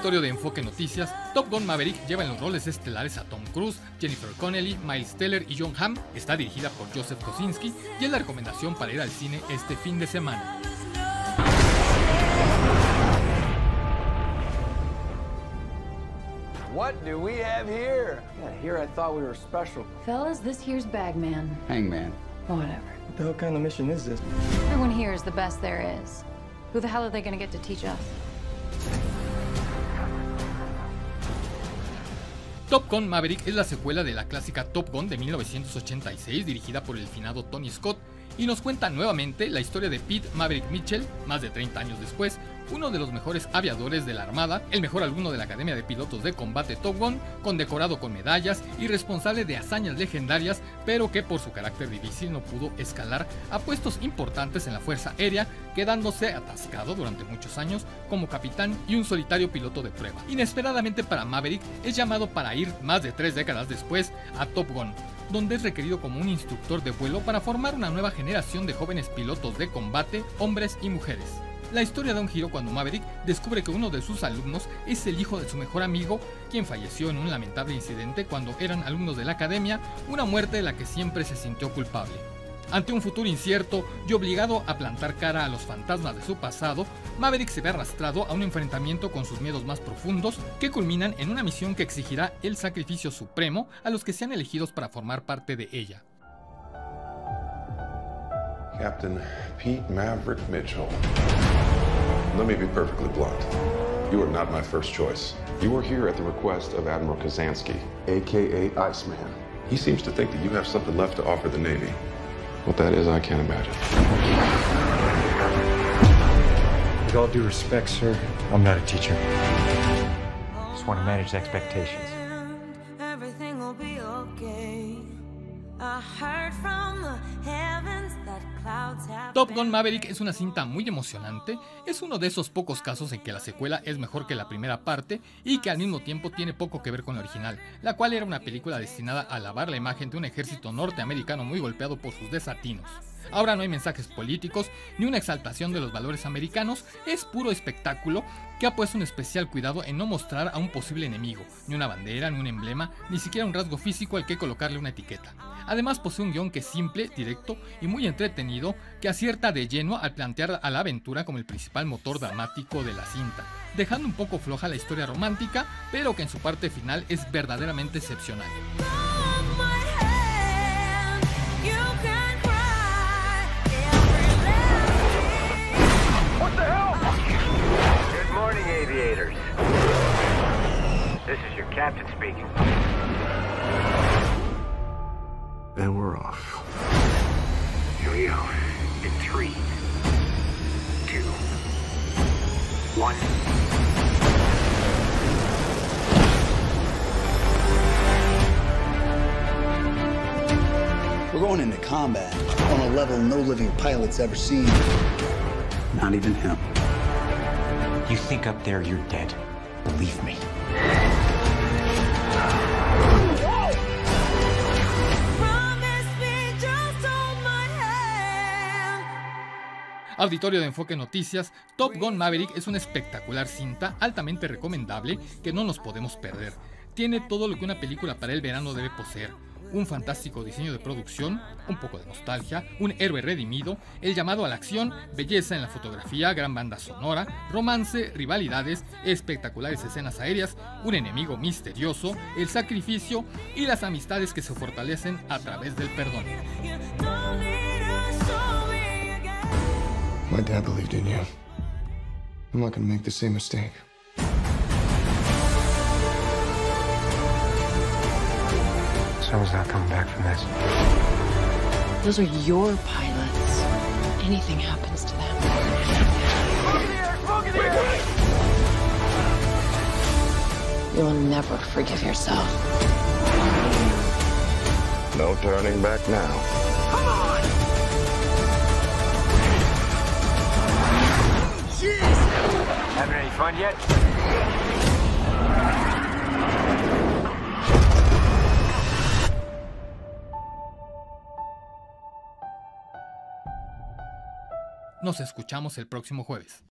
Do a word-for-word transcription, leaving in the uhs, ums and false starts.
Auditorio de Enfoque Noticias, Top Gun Maverick lleva en los roles estelares a Tom Cruise, Jennifer Connelly, Miles Teller y Jon Hamm. Está dirigida por Joseph Kosinski y es la recomendación para ir al cine este fin de semana. What do we have here? Yeah, here I thought we were special. Fellas, this here's Bagman. Hangman. Whatever. What the hell kind of mission is this? Everyone here is the best there is. Who the hell are they gonna get to teach us? Top Gun Maverick es la secuela de la clásica Top Gun de mil novecientos ochenta y seis, dirigida por el finado Tony Scott, y nos cuenta nuevamente la historia de Pete Maverick Mitchell, más de treinta años después, uno de los mejores aviadores de la Armada, el mejor alumno de la Academia de Pilotos de Combate Top Gun, condecorado con medallas y responsable de hazañas legendarias, pero que por su carácter difícil no pudo escalar a puestos importantes en la Fuerza Aérea, quedándose atascado durante muchos años como capitán y un solitario piloto de prueba. Inesperadamente para Maverick, es llamado para ir más de tres décadas después a Top Gun, donde es requerido como un instructor de vuelo para formar una nueva generación de jóvenes pilotos de combate, hombres y mujeres. La historia da un giro cuando Maverick descubre que uno de sus alumnos es el hijo de su mejor amigo, quien falleció en un lamentable incidente cuando eran alumnos de la academia, una muerte de la que siempre se sintió culpable. Ante un futuro incierto y obligado a plantar cara a los fantasmas de su pasado, Maverick se ve arrastrado a un enfrentamiento con sus miedos más profundos, que culminan en una misión que exigirá el sacrificio supremo a los que sean elegidos para formar parte de ella. Captain Pete Maverick Mitchell. Let me be perfectly blunt. You are not my first choice. You are here at the request of Admiral Kazansky, aka Iceman. He seems to think that you have something left to offer the Navy. What that is, I can't imagine. With all due respect, sir, I'm not a teacher. Just want to manage expectations. Everything will be okay. I heard from the heavens that clouds have Top Gun Maverick es una cinta muy emocionante, es uno de esos pocos casos en que la secuela es mejor que la primera parte y que al mismo tiempo tiene poco que ver con la original, la cual era una película destinada a lavar la imagen de un ejército norteamericano muy golpeado por sus desatinos. Ahora no hay mensajes políticos ni una exaltación de los valores americanos, es puro espectáculo que ha puesto un especial cuidado en no mostrar a un posible enemigo, ni una bandera, ni un emblema, ni siquiera un rasgo físico al que colocarle una etiqueta. Además posee un guión que es simple, directo y muy entretenido, que acierta de lleno al plantear a la aventura como el principal motor dramático de la cinta, dejando un poco floja la historia romántica, pero que en su parte final es verdaderamente excepcional. This is your captain speaking. And we're off. Here we go. In three, two, one. We're going into combat on a level no living pilot's ever seen. Not even him. You think up there you're dead. Believe me. Auditorio de Enfoque Noticias, Top Gun Maverick es una espectacular cinta altamente recomendable que no nos podemos perder. Tiene todo lo que una película para el verano debe poseer. Un fantástico diseño de producción, un poco de nostalgia, un héroe redimido, el llamado a la acción, belleza en la fotografía, gran banda sonora, romance, rivalidades, espectaculares escenas aéreas, un enemigo misterioso, el sacrificio y las amistades que se fortalecen a través del perdón. My dad believed in you. I'm not gonna make the same mistake. Someone's not coming back from this. Those are your pilots. Anything happens to them. You'll never forgive yourself. No turning back now. Come on! Jeez! Having any fun yet? Nos escuchamos el próximo jueves.